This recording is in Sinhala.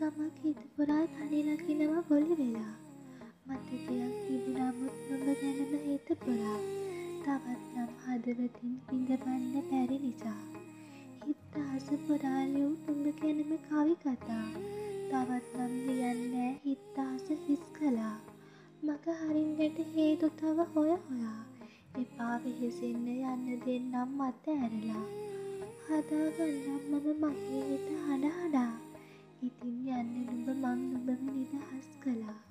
ගමක් හිත පුරා තනි ලකිනවා බොලි වෙලා. මතකයක් තිබුණමුත් නුඹ ගැනම හිත පුරා. තවත් නම් හදවතින් විඳවන්න බැරි නිසා. හිත අහස පුරා ලියූ නුඹ ගැනම කවි කතා. තවත් නම් ලියන්නෑ හිත අහස හිස් කළා. මග හරින්නට හේතු තව හොය හොයා. එපා වෙහෙසෙන්න යන්න දෙන්නම් මත ඇරලා. හදාගන්නම් මම මගේ හිත හඬ හඬා. ඉතින් යන්න නුඹ මං නුඹව නිදහස් කළා.